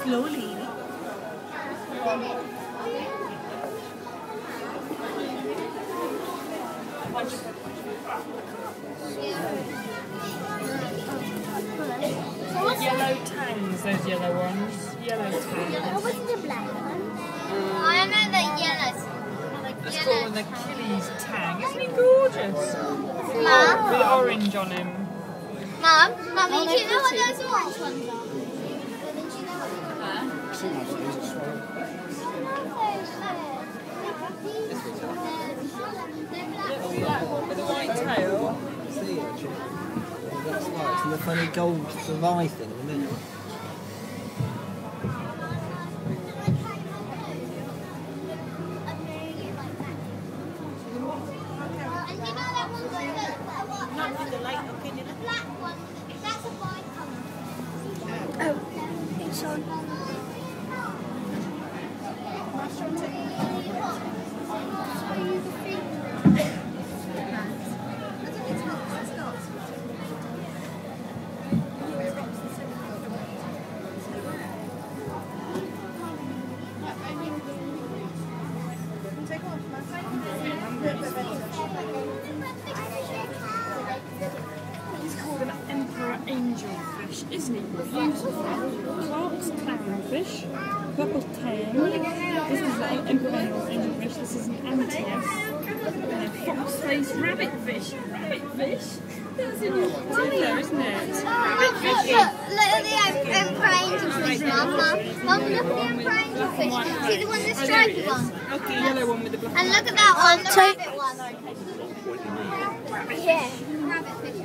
slowly. Yellow tangs, those yellow ones. Yellow tangs. What's the black one? I know the yellows. Let's call him the Achilles tang. Isn't he gorgeous? Mum? With orange on him. Mum, Mummy, do you know what those orange ones are? Black one with a white tail. That's right, it's the funny gold eye thing in the middle. Not with the light, okay, the black one, that's a white colour. Oh, it's on. He's called an emperor angelfish, isn't he? Beautiful. Clark's clownfish, purple tail. This is an emperor angelfish. This is an Antias. And a fox-faced rabbitfish. Rabbitfish? That's in your there, isn't it? Rabbitfish. Look at the emperor angelfish, Mum. Mum, look at the emperor angelfish. See the one, the stripy one? Okay, yellow one with the black. And look at that one, the rabbit one. Yeah. Rabbitfish.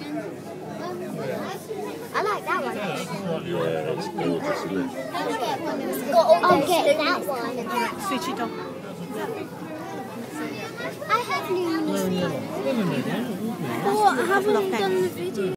I like that one. Yeah, it's gorgeous, isn't it? I'll get that one. Fishy dog. I have new. No, no, no. Oh, I haven't done the video.